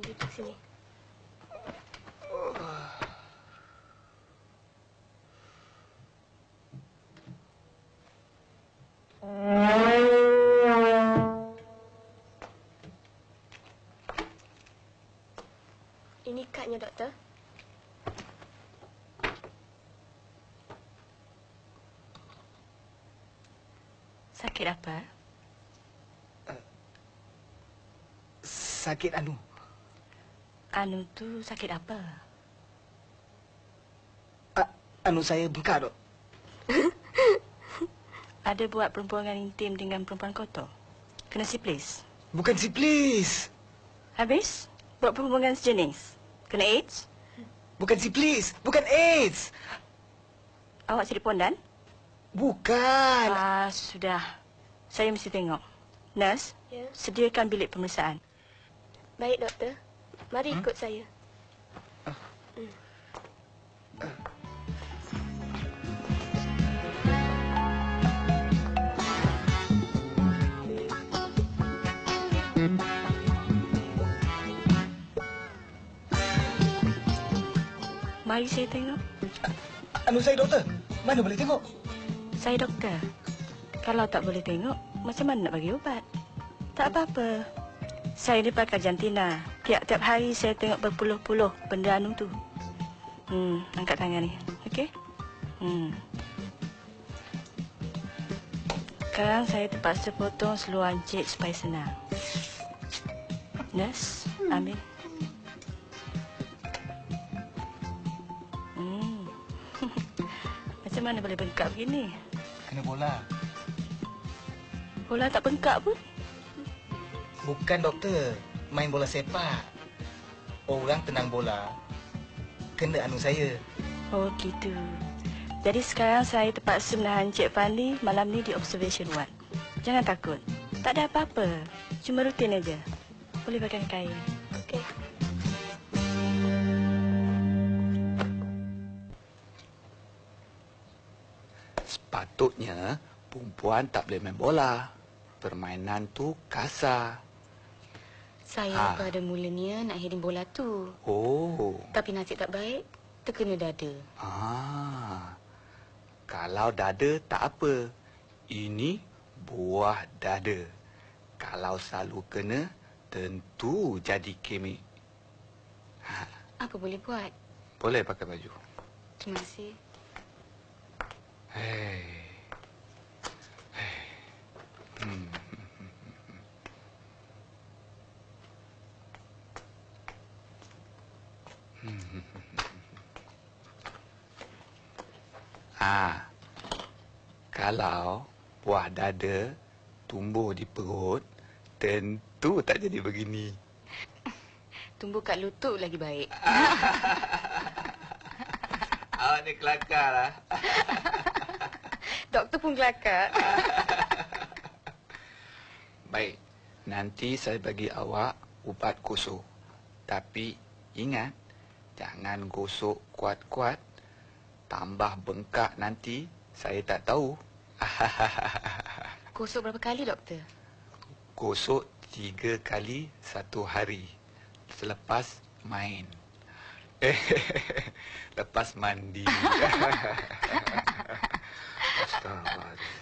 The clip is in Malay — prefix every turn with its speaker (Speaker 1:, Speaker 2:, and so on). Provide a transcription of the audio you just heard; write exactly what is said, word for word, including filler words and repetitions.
Speaker 1: duduk sini. Ini kadnya, doktor.
Speaker 2: Sakit apa?
Speaker 3: Uh, sakit anu.
Speaker 2: Anu tu sakit apa?
Speaker 3: Uh, anu saya bengkak, dok.
Speaker 2: Ada buat perempuan intim dengan perempuan kotor? Kena siplis?
Speaker 3: Bukan siplis.
Speaker 2: Habis? Buat perhubungan sejenis? Kena AIDS?
Speaker 3: Bukan siplis. Bukan AIDS.
Speaker 2: Awak sidik pondan?
Speaker 3: Bukan.
Speaker 2: Ah, sudah. Saya mesti tengok. Nurse,
Speaker 1: Ya.
Speaker 2: sediakan bilik pemeriksaan.
Speaker 1: Baik, doktor. Mari
Speaker 3: Hmm?
Speaker 1: ikut saya.
Speaker 3: Uh. Uh.
Speaker 2: Mari saya tengok.
Speaker 3: Anu saya, doktor. Mana boleh tengok?
Speaker 2: Saya doktor. Kalau tak boleh tengok, macam mana nak bagi ubat? Tak apa-apa. Saya ni pakar jantina. Tiap-tiap hari saya tengok berpuluh-puluh benda anu tu. Hmm, angkat tangan ni. Okey? Hmm. Sekarang saya terpaksa potong seluar encik supaya senang. Nurse, ambil. Hmm. Macam mana boleh bengkak begini?
Speaker 3: Kena bola.
Speaker 2: Bola tak bengkak pun.
Speaker 3: Bukan, doktor. Main bola sepak. Orang tenang bola. Kena anu saya.
Speaker 2: Oh, gitu. Jadi sekarang saya terpaksa menahan Encik Fandi malam ni di observation ward. Jangan takut. Tak ada apa-apa. Cuma rutin aja. Boleh pakai kain.
Speaker 1: Okey.
Speaker 4: Sepatutnya perempuan tak boleh main bola. Permainan tu kasar.
Speaker 1: Saya
Speaker 4: Ha.
Speaker 1: pada mulanya nak heading bola tu.
Speaker 4: Oh.
Speaker 1: Tapi nasib tak baik, terkena dada.
Speaker 4: Ah. Kalau dada tak apa. Ini buah dada. Kalau selalu kena, tentu jadi kemik. Ha.
Speaker 1: Apa boleh buat?
Speaker 4: Boleh pakai baju.
Speaker 1: Terima kasih.
Speaker 4: Hei. Hei. Hmm. Hmm. Ah. Kalau buah dada tumbuh di perut, tentu tak jadi begini.
Speaker 1: Tumbuh kat lutut lagi baik.
Speaker 4: Awak ni kelakar lah.
Speaker 1: Doktor pun kelakar.
Speaker 4: Baik, nanti saya bagi awak ubat gosok. Tapi ingat, jangan gosok kuat-kuat. Tambah bengkak nanti, saya tak tahu.
Speaker 1: Gosok berapa kali, doktor?
Speaker 4: Gosok tiga kali satu hari. Selepas main. Eh, lepas mandi. Astaga.